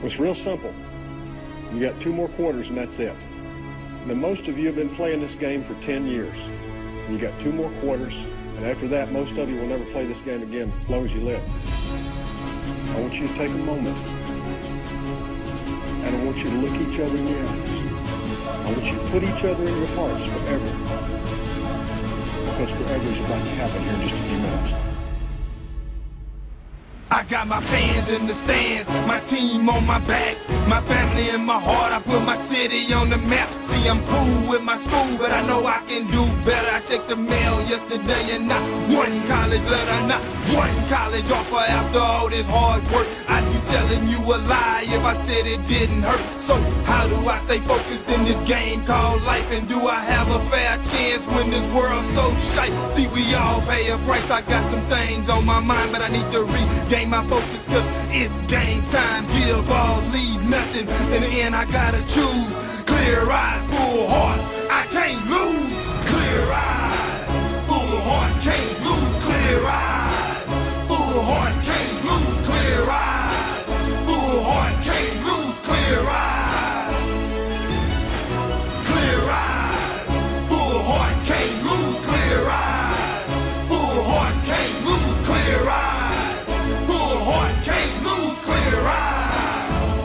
It's real simple. You got 2 more quarters and that's it. Now, most of you have been playing this game for 10 years. You got 2 more quarters, and after that, most of you will never play this game again as long as you live. I want you to take a moment, and I want you to look each other in the eyes. I want you to put each other in your hearts forever, because forever is about to happen here in just a few minutes. I got my fans in the stands, my team on my back, my family in my heart. I put my city on the map. See, I'm cool with my school, but I know I can do better. I checked the mail yesterday and not one college letter, not one college offer. After all this hard work, I'd be telling you a lie if I said it didn't hurt. So how do I stay focused in this game called life? And do I have a fair chance when this world's so shite? See, we all pay a price. I got some things on my mind, but I need to regain my focus, cause it's game time. Give all, leave nothing. In the end, I gotta choose. Clear eyes, full heart, I can't lose. Clear eyes, full heart, can't lose. Clear eyes, full heart, can't lose. Clear eyes, full heart, can't lose. Clear eyes, clear eyes, full heart, can't lose. Clear eyes, full heart, can't lose. Clear eyes, full heart, can't lose. Clear eyes.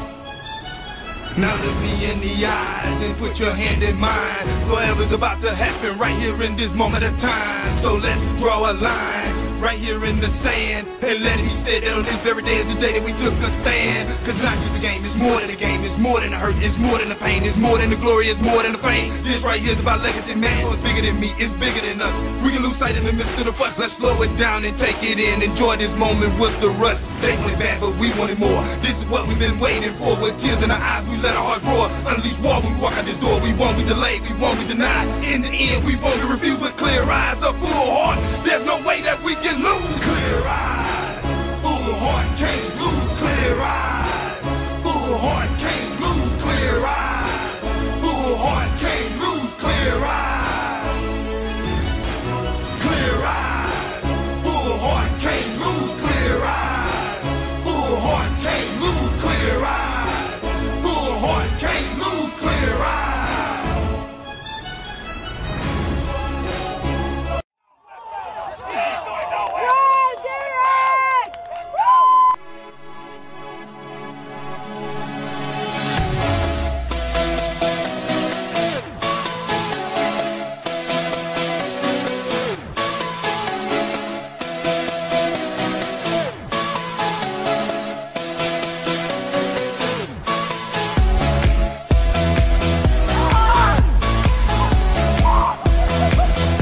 Now look me in the eyes and put your hand in mine. Forever's about to happen right here in this moment of time. So let's draw a line right here in the sand, and let it be said that on this very day is the day that we took a stand. Cause not just a game, it's more than a game. It's more than the hurt, it's more than the pain. It's more than the glory, it's more than the fame. This right here is about legacy, man, so it's bigger than me, it's bigger than us. We can lose sight in the midst of the fuss. Let's slow it down and take it in. Enjoy this moment, what's the rush? They wanted bad, but we wanted more. This is what we've been waiting for. With tears in our eyes, we let our hearts roar. Unleash war when we walk out this door. We won't be delayed, we won't be denied. In the end, we won't be refused. With clear eyes, a full heart, there's no way that we can lose. Clear eyes, full heart, can't lose. Clear eyes, full heart, can't lose. Clear eyes, full heart, can't lose. Clear eyes, clear eyes, full heart, can't lose. Clear eyes, full heart, can't lose. Clear eyes, full heart, can't lose. Clear eyes.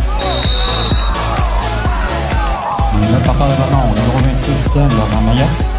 Napakalaban ako, hindi ko rin sa mga